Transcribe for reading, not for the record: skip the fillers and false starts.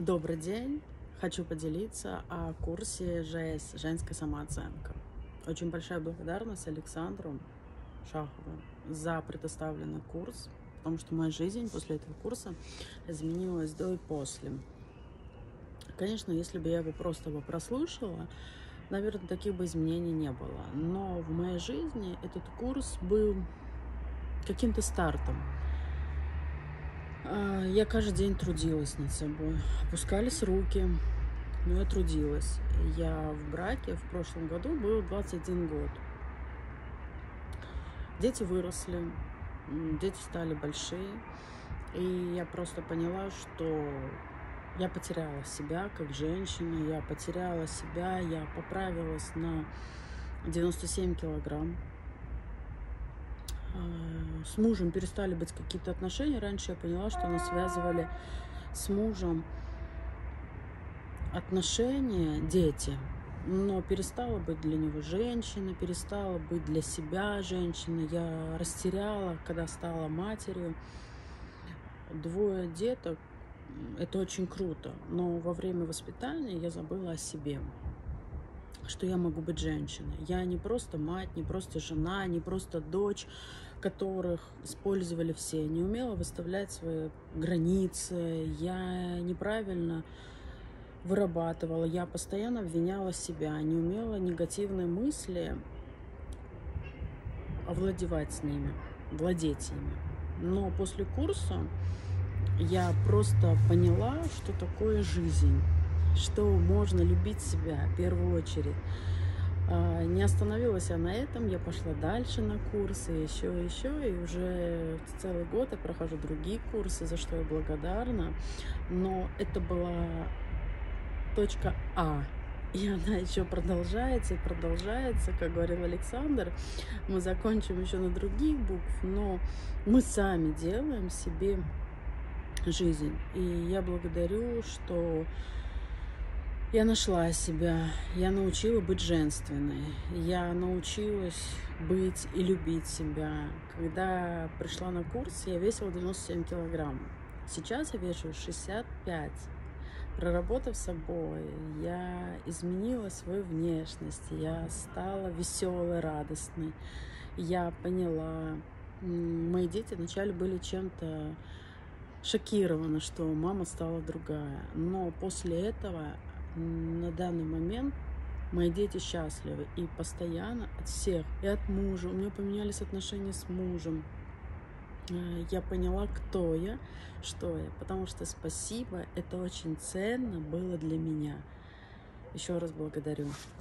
Добрый день! Хочу поделиться о курсе ЖС «Женская самооценка». Очень большая благодарность Александру Шахову за предоставленный курс, потому что моя жизнь после этого курса изменилась до и после. Конечно, если бы я его просто прослушала, наверное, таких бы изменений не было. Но в моей жизни этот курс был каким-то стартом. Я каждый день трудилась над собой, опускались руки, но я трудилась. Я в браке в прошлом году было 21 год. Дети выросли, дети стали большие, и я просто поняла, что я потеряла себя как женщина, я потеряла себя, я поправилась на 97 килограмм. С мужем перестали быть какие-то отношения. Раньше я поняла, что нас связывали с мужем отношения, дети. Но перестала быть для него женщиной, перестала быть для себя женщиной. Я растеряла, когда стала матерью. 2 деток – это очень круто. Но во время воспитания я забыла о себе, что я могу быть женщиной. Я не просто мать, не просто жена, не просто дочь, которых использовали все. Не умела выставлять свои границы. Я неправильно вырабатывала. Я постоянно обвиняла себя. Не умела негативные мысли овладевать с ними, владеть ими. Но после курса я просто поняла, что такое жизнь, что можно любить себя в первую очередь. Не остановилась я на этом, я пошла дальше на курсы, еще, и уже целый год я прохожу другие курсы, за что я благодарна. Но это была точка А, и она еще продолжается и продолжается, как говорил Александр. Мы закончим еще на других букв, но мы сами делаем себе жизнь. И я благодарю, что я нашла себя, я научила быть женственной, я научилась быть и любить себя. Когда пришла на курс, я весила 97 килограмм. Сейчас я вешу 65. Проработав собой, я изменила свою внешность, я стала веселой, радостной. Я поняла, мои дети вначале были чем-то шокированы, что мама стала другая. Но после этого, на данный момент, мои дети счастливы. И постоянно от всех, и от мужа. У меня поменялись отношения с мужем. Я поняла, кто я, что я. Потому что спасибо, это очень ценно было для меня. Еще раз благодарю.